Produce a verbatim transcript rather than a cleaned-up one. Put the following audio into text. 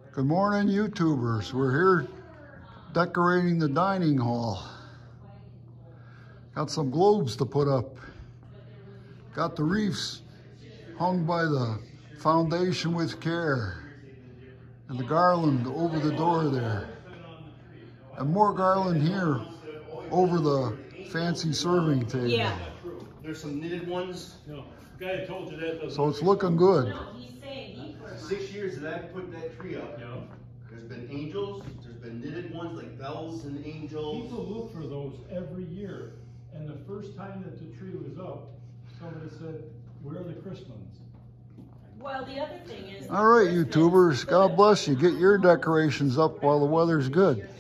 Good morning, YouTubers. We're here decorating the dining hall. Got some globes to put up. Got the wreaths hung by the foundation with care. And the garland over the door there. And more garland here over the fancy serving table. Yeah. There's some knitted ones. No, the guy that told you that doesn't. So it's looking good. No, he's saying he put Six years that I've put that tree up. Yeah. There's been angels, there's been knitted ones like bells and angels. People look for those every year, and the first time that the tree was up, somebody said, "Where are the Christmas?" Well, the other thing is. All right, YouTubers. God bless you. Get your decorations up while the weather's good.